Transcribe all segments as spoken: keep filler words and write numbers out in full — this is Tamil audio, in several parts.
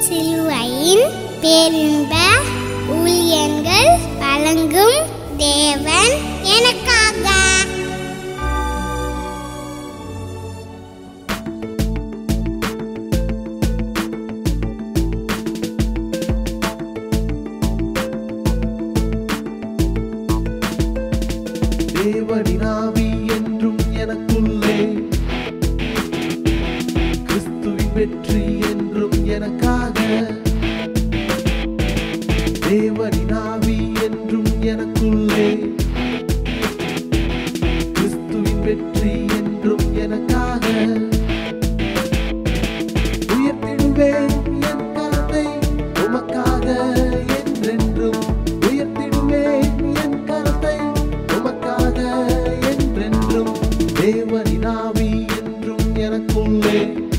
சிலுவையின் பேரின்ப ஊழியங்கள் வழங்கும் தேவன் எனக்காக. தேவனின் ஆவி என்றும் எனக்குள்ளே, கிறிஸ்துவின் வெற்றி என்றும் எனக்காக. தேவனின் ஆவி என்றும் எனக்குள்ளே, கிறிஸ்துவின் வெற்றி என்றும் எனக்காக. உயர்த்திடுவேன் என் கரத்தை உமக்காக என்றென்றும். உயர்த்திடுவேன் என் கரத்தை உமக்காக என்றென்றும். தேவனின் ஆவி என்றும் எனக்குள்ளே,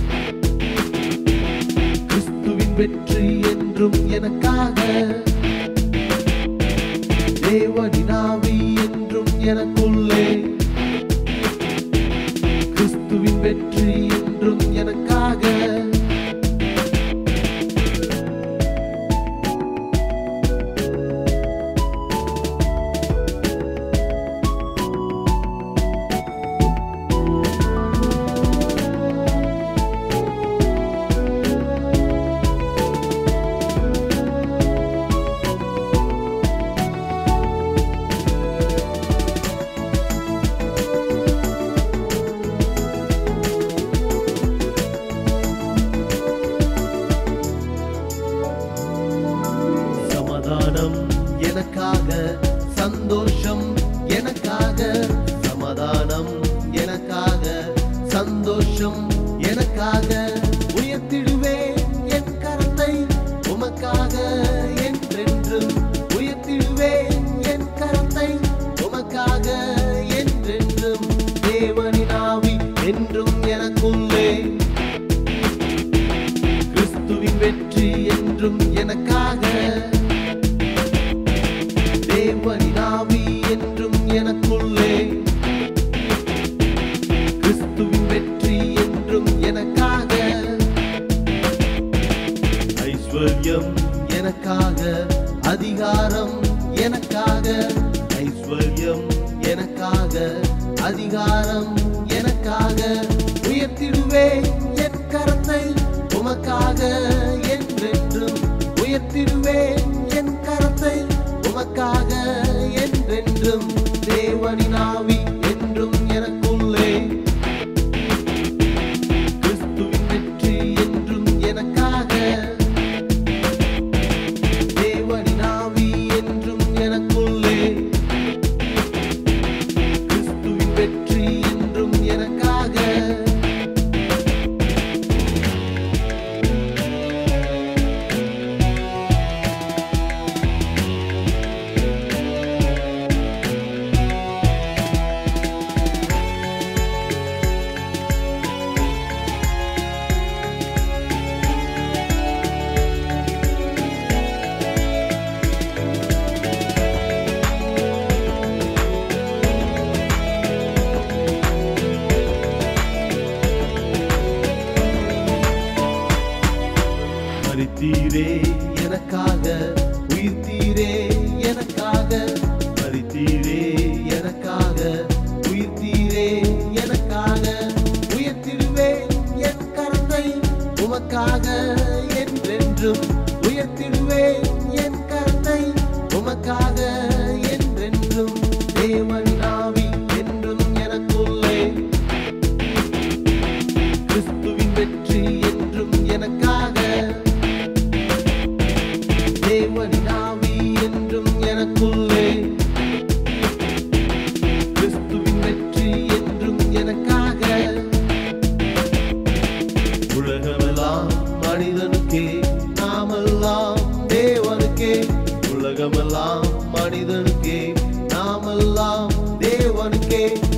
கிறிஸ்துவின் வெற்றி என்றும் எனக்காக. தேவனின் ஆவி என்றும் எனக்குள்ளே, கிறிஸ்துவின் வெற்றி என்றும் எனக்காக. சமாதானம் எனக்காக, சந்தோஷம் எனக்காக. சமாதானம் எனக்காக, சந்தோஷம் எனக்காக. உயர்த்திடுவேன் என் கரத்தை உமக்காக என்றென்றும். உயர்த்திடுவேன் என் கரத்தை உமக்காக என்றென்றும். தேவனின் ஆவி என்றும் எனக்குள்ளே, கிறிஸ்துவின் வெற்றி என்றும் எனக்காக. தேவனின் ஆவி என்றும் எனக்குள்ளே, கிறிஸ்துவின் வெற்றி என்றும் எனக்காக. ஐஸ்வர்யம் எனக்காக, அதிகாரம் எனக்காக. ஐஸ்வர்யம் எனக்காக, அதிகாரம் எனக்காக. உயர்த்திடுவேன் என் கரத்தை உமக்காக என்றென்றும். உயர்த்திடுவேன் என் கரத்தை உமக்காக என்றென்றும். தேவனின் ஆவி என்றும் எனக்குள்ளே, கிறிஸ்துவின் வெற்றி என்றும் எனக்காக. தேவனின் ஆவி என்றும் எனக்குள்ளே, கிறிஸ்துவின் வெற்றி என்றும் எனக்காக. மரித்தீரே எனக்காக, உயிர்த்தீரே எனக்காக. மரித்தீரே எனக்காக, உயிர்த்தீரே எனக்காக. உயர்த்திடுவேன் என் கரத்தை உமக்காக என்றென்றும். உயர்த்திடுவேன் என் கரத்தை உமக்காக என்றென்றும். தேவனின் ஆவி என்றும் எனக்குள்ளே, கிறிஸ்துவின் வெற்றி என்றும் எனக்காக. தேவனின் ஆவி என்றும் எனக்குள்ளே, கிறிஸ்துவின் வெற்றி என்றும் எனக்காக. உலகமெல்லாம் மனிதனுக்கே, நாமெல்லாம் தேவனுக்கே. உலகமெல்லாம் மனிதனுக்கே, நாமெல்லாம் தேவனுக்கே.